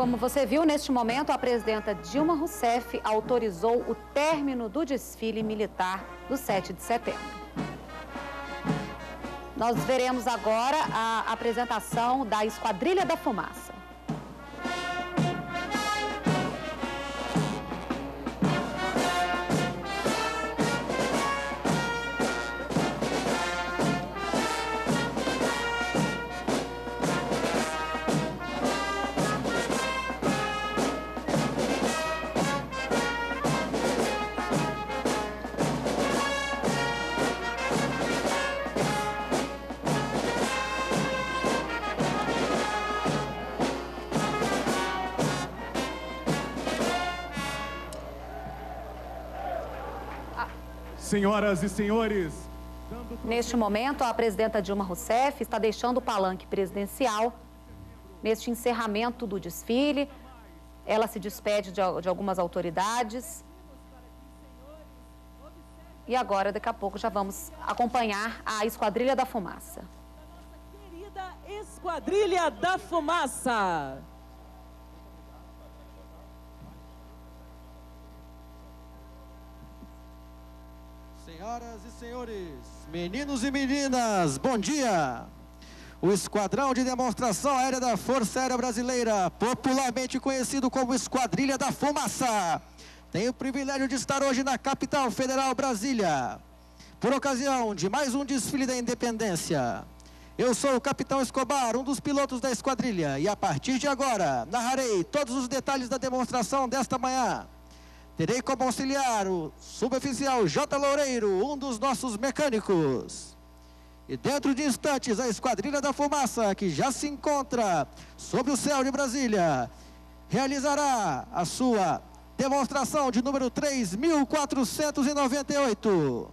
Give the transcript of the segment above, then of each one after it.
Como você viu, neste momento, a presidenta Dilma Rousseff autorizou o término do desfile militar do 7 de setembro. Nós veremos agora a apresentação da Esquadrilha da Fumaça. Senhoras e senhores, neste momento, a presidenta Dilma Rousseff está deixando o palanque presidencial. Neste encerramento do desfile, ela se despede de algumas autoridades. E agora, daqui a pouco, já vamos acompanhar a Esquadrilha da Fumaça. Nossa querida Esquadrilha da Fumaça. Senhoras e senhores, meninos e meninas, bom dia! O Esquadrão de Demonstração Aérea da Força Aérea Brasileira, popularmente conhecido como Esquadrilha da Fumaça, tem o privilégio de estar hoje na capital federal, Brasília, por ocasião de mais um desfile da Independência. Eu sou o Capitão Escobar, um dos pilotos da esquadrilha, e a partir de agora narrarei todos os detalhes da demonstração desta manhã. Terei como auxiliar o suboficial J. Loureiro, um dos nossos mecânicos. E dentro de instantes, a Esquadrilha da Fumaça, que já se encontra sobre o céu de Brasília, realizará a sua demonstração de número 3.498.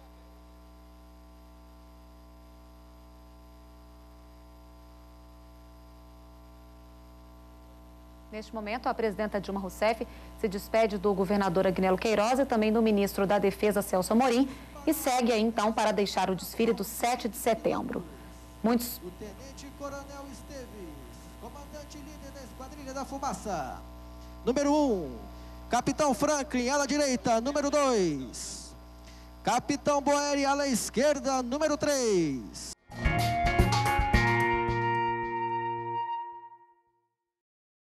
Neste momento, a presidenta Dilma Rousseff se despede do governador Agnello Queiroz e também do ministro da Defesa, Celso Amorim, e segue aí, então, para deixar o desfile do 7 de setembro. Muitos... O Tenente Coronel Esteves, comandante líder da Esquadrilha da Fumaça. Número 1, Capitão Franklin, ala direita, número 2. Capitão Boeri, ala esquerda, número 3.